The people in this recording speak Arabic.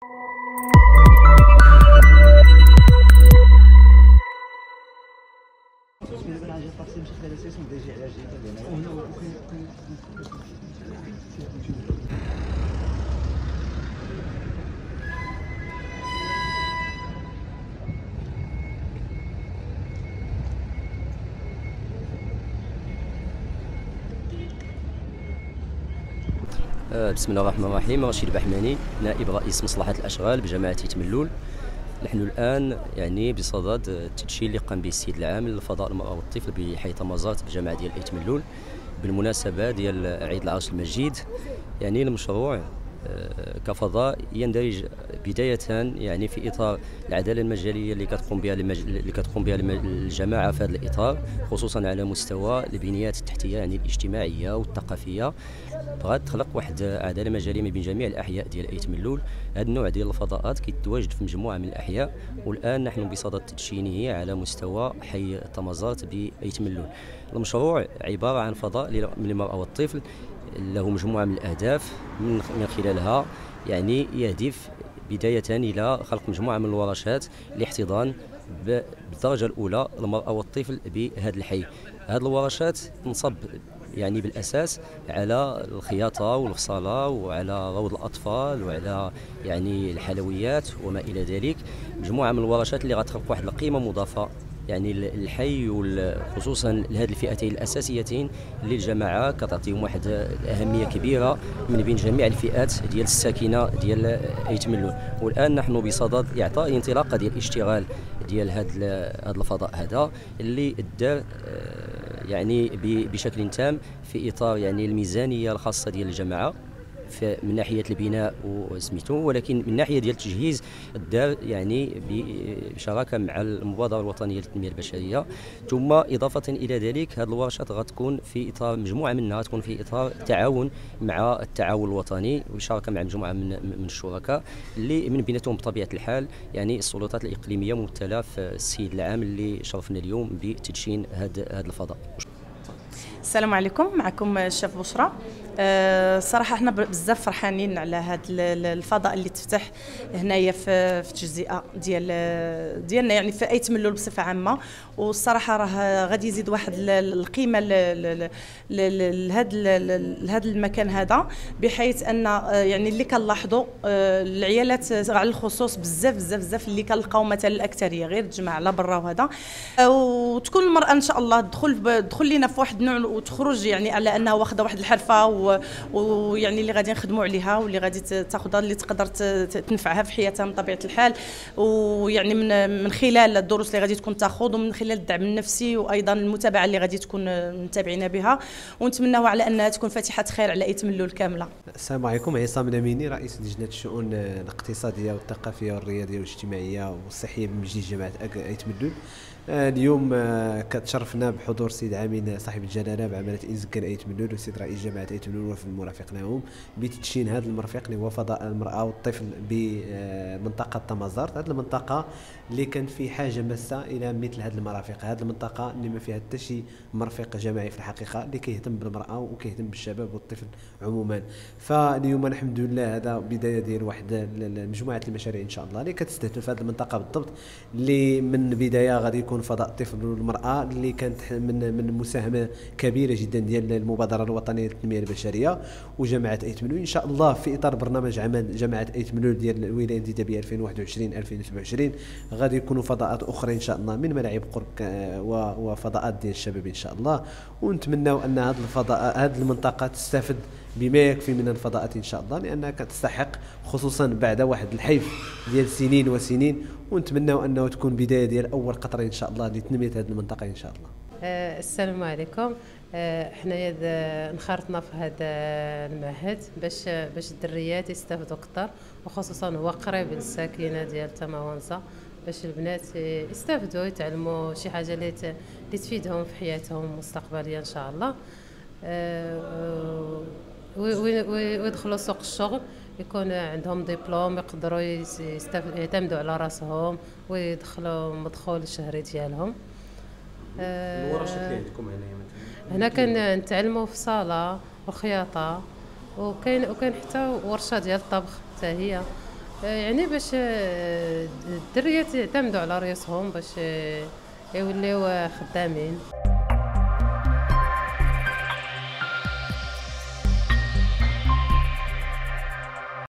بسم الله الرحمن الرحيم. رشيد بحماني، نائب رئيس مصلحة الأشغال بجماعة ايتملول. نحن الآن يعني بصدد التدشين اللي قام به السيد العام للفضاء المرأة والطفل بحي طمازات بجماعة ديال ايتملول بالمناسبة ديال عيد العرش المجيد. يعني المشروع كفضاء يندرج بداية يعني في إطار العدالة المجالية اللي كتقوم بها الجماعة في هذا الإطار، خصوصا على مستوى البنيات التحتية يعني الاجتماعية والثقافية. بغات تخلق واحد عدالة مجالية ما بين جميع الأحياء ديال ايتملول. هذا النوع ديال الفضاءات كيتواجد في مجموعة من الأحياء، والآن نحن بصدد تدشينه على مستوى حي طمازات بايتملول. المشروع عبارة عن فضاء للمرأة والطفل له مجموعة من الأهداف، من خلالها يعني يهدف بداية إلى خلق مجموعة من الورشات لاحتضان بالدرجة الأولى المرأة والطفل بهذا الحي. هذه الورشات تنصب يعني بالأساس على الخياطة والغسالة وعلى روض الأطفال وعلى يعني الحلويات وما إلى ذلك، مجموعة من الورشات اللي غتخلق واحد القيمة مضافة يعني الحي، خصوصا لهذه الفئتين الاساسيتين اللي الجماعه كتعطيهم واحد الاهميه كبيره من بين جميع الفئات ديال الساكنه ديال ايتملول. والان نحن بصدد اعطاء انطلاقه ديال الاشتغال ديال هذا الفضاء هذا اللي دار يعني بشكل تام في اطار يعني الميزانيه الخاصه ديال الجماعه من ناحيه البناء وسميتو، ولكن من ناحيه ديال التجهيز الدار يعني بشراكه مع المبادره الوطنيه للتنميه البشريه. ثم اضافه الى ذلك هذه الورشات غتكون في اطار مجموعه منها تكون في اطار تعاون مع التعاون الوطني وشراكه مع مجموعه من الشركاء اللي من بيناتهم بطبيعه الحال يعني السلطات الاقليميه ممثله في السيد العام اللي شرفنا اليوم بتدشين هذا الفضاء. السلام عليكم، معكم الشيف بشرى. صراحه احنا بزاف فرحانين على هذا الفضاء اللي تفتح هنايا في التجزئه ديالنا يعني في ايتملول بصفه عامه. والصراحه راه غادي يزيد واحد القيمه لهذا المكان هذا، بحيث ان يعني اللي كنلاحظوا العيالات على الخصوص بزاف اللي كنلقاو مثلا الاكثريه غير تجمع على برا وهذا، وتكون المراه ان شاء الله تدخل لينا في واحد النوع وتخرج يعني على انها واخده واحد الحرفه ويعني اللي غادي نخدموا عليها واللي غادي تاخذها اللي تقدر تنفعها في حياتها من طبيعه الحال، ويعني من خلال الدروس اللي غادي تكون تاخذ ومن خلال الدعم النفسي وايضا المتابعه اللي غادي تكون متابعين بها، ونتمناو على انها تكون فاتحه خير على ايتملول كامله. السلام عليكم، عصام الاميني رئيس لجنه الشؤون الاقتصاديه والثقافيه والرياضيه والاجتماعيه والصحيه بمجلس جماعه ايتملول. اليوم كتشرفنا بحضور السيد عامين صاحب الجلاله بعماله إنزكان ايتملول والسيد رئيس جماعه ايتملول وفي المرافق لهم بتدشين هذا المرفق اللي هو فضاء المراه والطفل بمنطقه طمازارت. هذه المنطقه اللي كان في حاجه ماسه الى مثل هذه المرافق، هذه المنطقه اللي ما فيها حتى شي مرفق جماعي في الحقيقه اللي كيهتم بالمراه وكيهتم بالشباب والطفل عموما. فاليوم الحمد لله هذا بدايه ديال واحد مجموعه المشاريع ان شاء الله اللي كتستهدف هذه المنطقه بالضبط، اللي من البدايه غادي يكون فضاء الطفل والمراه اللي كانت من مساهمه كبيره جدا ديال المبادره الوطنيه للتنميه البشريه وجماعه ايتملول. ان شاء الله في اطار برنامج عمل جماعه ايتملول ديال الولايه الانتدابيه 2021-2027 غادي يكونوا فضاءات اخرى ان شاء الله من ملاعب قرب وفضاءات ديال الشباب ان شاء الله، ونتمناو ان هذه الفضاء هذه المنطقه تستفد بما يكفي من الفضاءات ان شاء الله، لانها كتستحق خصوصا بعد واحد الحيف ديال سنين وسنين، ونتمناو انه تكون بدايه ديال اول قطره ان شاء الله لتنميه هذه المنطقه ان شاء الله. السلام عليكم. حنايا انخرطنا في هذا المعهد باش الدريات يستافدوا اكثر، وخصوصا هو قريب للساكنه ديال تماونزا، باش البنات يستافدوا يتعلموا شي حاجه اللي تفيدهم في حياتهم مستقبليا ان شاء الله، ويدخلوا سوق الشغل يكون عندهم دبلوم يقدروا يعتمدوا على راسهم ويدخلوا مدخول الشهري ديالهم. الورشات اللي عندكم هنايا مثلا هنا كنتعلموا في صاله وخياطه، وكاين حتى ورشه ديال الطبخ حتى هي. يعني باش الدريات يعتمدوا على ريوسهم باش يوليو خدامين.